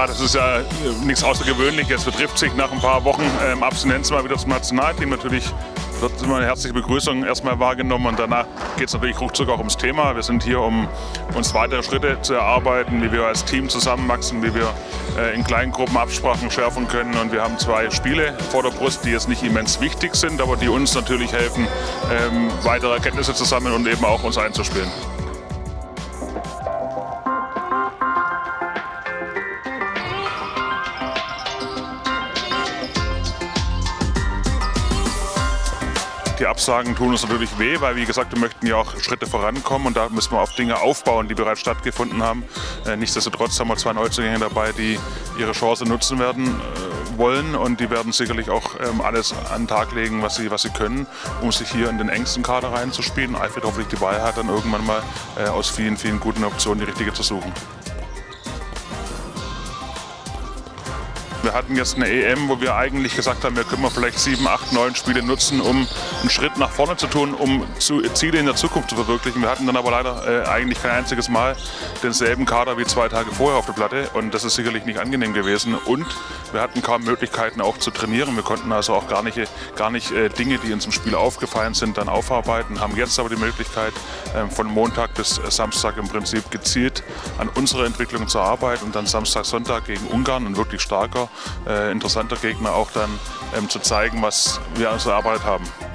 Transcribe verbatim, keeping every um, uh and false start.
Ja, das ist ja nichts Außergewöhnliches. Es trifft sich nach ein paar Wochen ähm, Abstinenz mal wieder zum Nationalteam. Natürlich wird immer eine herzliche Begrüßung erstmal wahrgenommen und danach geht es natürlich ruckzuck auch ums Thema. Wir sind hier, um uns weitere Schritte zu erarbeiten, wie wir als Team zusammenwachsen, wie wir äh, in kleinen Gruppen Absprachen schärfen können. Und wir haben zwei Spiele vor der Brust, die jetzt nicht immens wichtig sind, aber die uns natürlich helfen, ähm, weitere Erkenntnisse zu sammeln und eben auch uns einzuspielen. Die Absagen tun uns natürlich weh, weil, wie gesagt, wir möchten ja auch Schritte vorankommen und da müssen wir auf Dinge aufbauen, die bereits stattgefunden haben. Äh, nichtsdestotrotz haben wir zwei Neuzugänge dabei, die ihre Chance nutzen werden äh, wollen und die werden sicherlich auch ähm, alles an den Tag legen, was sie, was sie können, um sich hier in den engsten Kader reinzuspielen. Alfred hoffentlich die Wahl hat, dann irgendwann mal äh, aus vielen, vielen guten Optionen die richtige zu suchen. Wir hatten jetzt eine E M, wo wir eigentlich gesagt haben, wir können wir vielleicht sieben, acht, neun Spiele nutzen, um einen Schritt nach vorne zu tun, um zu, Ziele in der Zukunft zu verwirklichen. Wir hatten dann aber leider äh, eigentlich kein einziges Mal denselben Kader wie zwei Tage vorher auf der Platte und das ist sicherlich nicht angenehm gewesen. Und wir hatten kaum Möglichkeiten auch zu trainieren. Wir konnten also auch gar nicht, gar nicht äh, Dinge, die uns im Spiel aufgefallen sind, dann aufarbeiten. Haben jetzt aber die Möglichkeit, äh, von Montag bis Samstag im Prinzip gezielt an unserer Entwicklung zu arbeiten und dann Samstag, Sonntag gegen Ungarn, ein wirklich starker, Äh, interessanter Gegner auch dann ähm, zu zeigen, was wir also erarbeitet haben.